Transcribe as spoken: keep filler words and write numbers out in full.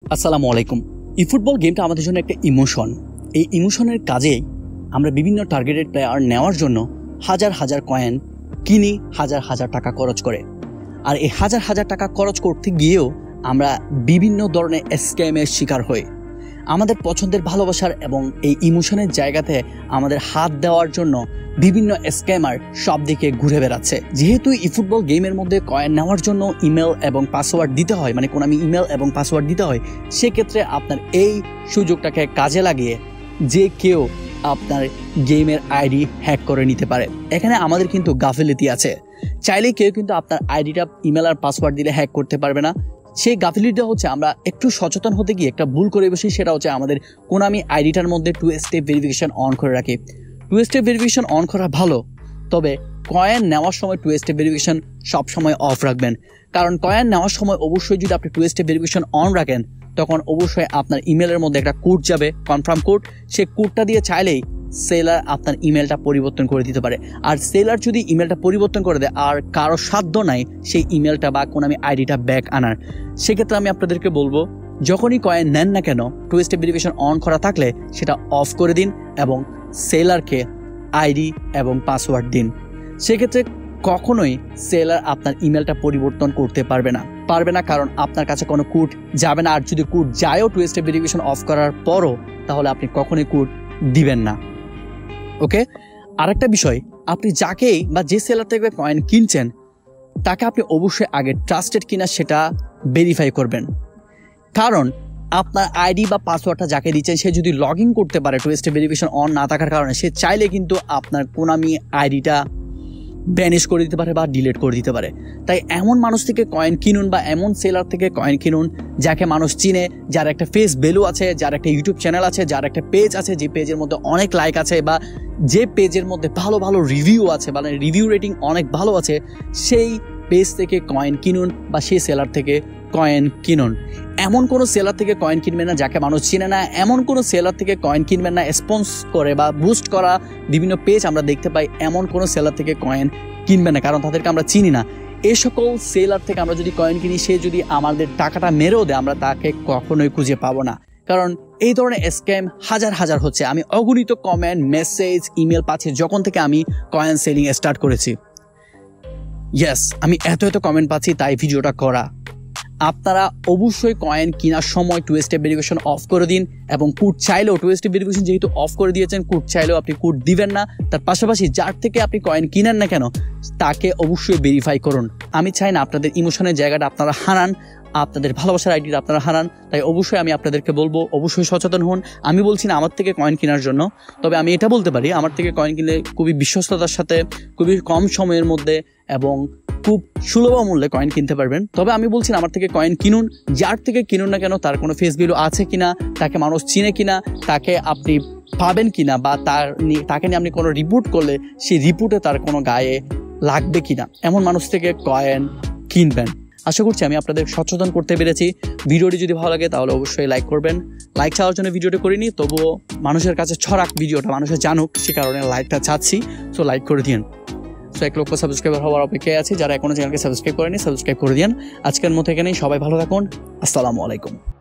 আসসালামু আলাইকুম। ইফুটবল গেমটা আমাদের জন্য একটা ইমোশন। এই ইমোশনের কাজেই আমরা বিভিন্ন টার্গেটেড প্লেয়ার নেওয়ার জন্য হাজার হাজার কয়েন কিনি, হাজার হাজার টাকা খরচ করে। আর এই হাজার হাজার টাকা খরচ করতে গিয়েও আমরা বিভিন্ন ধরনের স্ক্যামের শিকার হই। আমাদের পছন্দের ভালোবাসার এবং এই ইমোশনের জায়গাতে আমাদের হাত দেওয়ার জন্য বিভিন্ন স্ক্যামার সব দিকে ঘুরে বেড়াচ্ছে। যেহেতু ইফুটবল গেমের মধ্যে কয়েন নেওয়ার জন্য ইমেল এবং পাসওয়ার্ড দিতে হয়, মানে কোনামি ইমেল এবং পাসওয়ার্ড দিতে হয়, সেক্ষেত্রে আপনার এই সুযোগটাকে কাজে লাগিয়ে যে কেউ আপনার গেমের আইডি হ্যাক করে নিতে পারে। এখানে আমাদের কিন্তু গাফিলতি আছে। চাইলে কেউ কিন্তু আপনার আইডিটা ইমেল আর পাসওয়ার্ড দিলে হ্যাক করতে পারবে না। সেই গাফিলতিটা হচ্ছে আমরা একটু সচেতন হতে গিয়ে একটা ভুল করে বসি। সেটা হচ্ছে আমাদের কোনামি আইডিটার মধ্যে টু স্টেপ ভেরিফিকেশন অন করে রাখি। টু স্টেপ ভেরিফিকেশন অন করা ভালো, তবে কয়েন নেওয়ার সময় টু স্টেপ ভেরিফিকেশন সবসময় অফ রাখবেন। কারণ কয়েন নেওয়ার সময় অবশ্যই যদি আপনি টু স্টেপ ভেরিফিকেশন অন রাখেন, তখন অবশ্যই আপনার ইমেলের মধ্যে একটা কোড যাবে, কনফার্ম কোড। সেই কোডটা দিয়ে চাইলেই সেলার আপনার ইমেলটা পরিবর্তন করে দিতে পারে। আর সেলার যদি ইমেলটা পরিবর্তন করে দেয় আর কারো সাধ্য নাই সেই ইমেলটা বা কোনামি আইডিটা ব্যাক আনার, সেক্ষেত্রে আমি আপনাদেরকে বলবো, যখনই কয়েন নেন না কেন টু স্টেপ ভেরিফিকেশন অন করা থাকলে সেটা অফ করে দিন এবং সেলারকে আইডি এবং পাসওয়ার্ড দিন। সেক্ষেত্রে কখনোই সেলার আপনার ইমেলটা পরিবর্তন করতে পারবে না পারবে না কারণ আপনার কাছে কোনো কোড যাবে না। আর যদি কোড যায়ও টু স্টেপ ভেরিফিকেশন অফ করার পরও, তাহলে আপনি কখনোই কোড দিবেন না। ওকে, আরেকটা বিষয়, আপনি যাকেই বা যে সেলার থেকে কয়েন কিনছেন তাকে আপনি অবশ্যই আগে ট্রাস্টেড কিনা সেটা ভেরিফাই করবেন। কারণ আপনার আইডি বা পাসওয়ার্ডটা যাকে দিচ্ছেন সে যদি লগ ইন করতে পারে টু স্টেপ ভেরিফিকেশন অন না থাকার কারণে, সে চাইলে কিন্তু আপনার কোনামি আইডিটা ব্যানিশ করে দিতে পারে বা ডিলিট করে দিতে পারে। তাই এমন মানুষ থেকে কয়েন কিনুন বা এমন সেলার থেকে কয়েন কিনুন যাকে মানুষ চিনে, যার একটা ফেস ভ্যালু আছে, যার একটা ইউটিউব চ্যানেল আছে, যার একটা পেজ আছে, যে পেজের মধ্যে অনেক লাইক আছে বা যে পেজের মধ্যে ভালো ভালো রিভিউ আছে, মানে রিভিউ রেটিং অনেক ভালো আছে, সেই পেজ থেকে কয়েন কিনুন বা সেই সেলার থেকে কয়েন কিনুন। এমন কোনো সেলার থেকে কয়েন কিনবেন না যাকে মানুষ চিনে না। এমন কোনো সেলার থেকে কয়েন কিনবেন না স্পন্স করে বা বুস্ট করা বিভিন্ন পেজ আমরা দেখতে পাই, এমন কোনো সেলার থেকে কয়েন কিনবেন না, কারণ তাদেরকে আমরা চিনি না। এই সকল সেলার থেকে আমরা যদি কয়েন কিনি, সে যদি আমাদের টাকাটা মেরেও দেয়, আমরা তাকে কখনোই খুঁজে পাবো না। কারণ এই ধরনের স্ক্যাম হাজার হাজার হচ্ছে। আমি অগণিত কমেন্ট, মেসেজ, ইমেল পাচ্ছি যখন থেকে আমি কয়েন সেলিং স্টার্ট করেছি। ইয়েস, আমি এত এত কমেন্ট পাচ্ছি, তাই ভিডিওটা করা। আপনারা অবশ্যই কয়েন কেনার সময় টু স্টেপ ভেরিফিকেশন অফ করে দিন এবং কোড চাইলেও টু স্টেপ ভেরিফিকেশন যেহেতু অফ করে দিয়েছেন, কোড চাইলেও আপনি কোড দিবেন না। তার পাশাপাশি যার থেকে আপনি কয়েন কিনেন না কেন তাকে অবশ্যই ভেরিফাই করুন। আমি চাই না আপনাদের ইমোশনের জায়গাটা আপনারা হারান, আপনাদের ভালোবাসার আইডিটা আপনারা হারান। তাই অবশ্যই আমি আপনাদেরকে বলবো, অবশ্যই সচেতন হন। আমি বলছি না আমার থেকে কয়েন কেনার জন্য, তবে আমি এটা বলতে পারি আমার থেকে কয়েন কিনলে খুবই বিশ্বস্ততার সাথে, খুবই কম সময়ের মধ্যে এবং খুব সুলভ মূল্যে কয়েন কিনতে পারবেন। তবে আমি বলছি না আমার থেকে কয়েন কিনুন। যার থেকে কিনুন না কেন তার কোনো ফেস ভ্যালু আছে কিনা, তাকে মানুষ চিনে কিনা, তাকে আপনি পাবেন কিনা, বা তার তাকে নিয়ে আপনি কোনো রিপোর্ট করলে সেই রিপোর্টে তার কোনো গায়ে লাগবে কিনা, এমন মানুষ থেকে কয়েন কিনবেন। আশা করছি আমি আপনাদের সচেতন করতে পেরেছি। ভিডিওটি যদি ভালো লাগে তাহলে অবশ্যই লাইক করবেন। লাইক চাওয়ার জন্য ভিডিওটি করিনি, তবুও মানুষের কাছে ছড়াক ভিডিওটা, মানুষের জানুক, সে কারণে লাইকটা চাচ্ছি। সো লাইক করে দিন। সো এক লক্ষ সাবস্ক্রাইবার হওয়ার অপেক্ষায় আছে। যারা এখনো চ্যানেলকে সাবস্ক্রাইব করেনি সাবস্ক্রাইব করে দিন। আজকের মতো এখানেই, সবাই ভালো থাকুন। আসসালামু আলাইকুম।